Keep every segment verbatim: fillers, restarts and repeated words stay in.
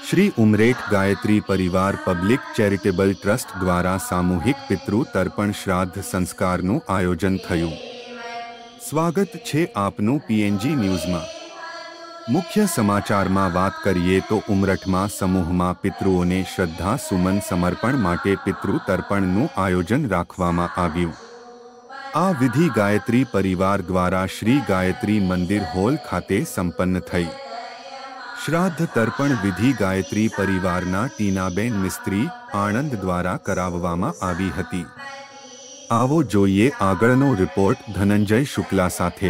श्री उमरेठ गायत्री परिवार public charitable trust द्वारा सामूहिक पितृ तर्पण श्राद्ध संस्कारનું आयोजन થયું। स्वागत छे आपનું पीएनजी न्यूज़માં। मुख्य समाचाરમાં વાત કરીએ તો ઉમરઠમાં સમૂહમાં પિતૃઓને શ્રદ્ધા સુમન સમર્પણ માટે પિતૃ તર્પણનું આયોજન રાખવામાં આવ્યું। આ વિધિ ગાયત્રી પરિવાર દ્વારા શ્રી ગાયત્રી મંદિર હોલ ખાતે સંપન્ન થઈ। श्राद्ध तर्पण विधि गायत्री परिवारना टीनाबेन मिस्त्री आणंद द्वारा कराववामां आवी हती। आवो जोईए आगळनो रिपोर्ट धनंजय शुक्ला साथे।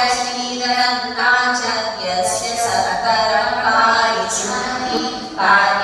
Bye.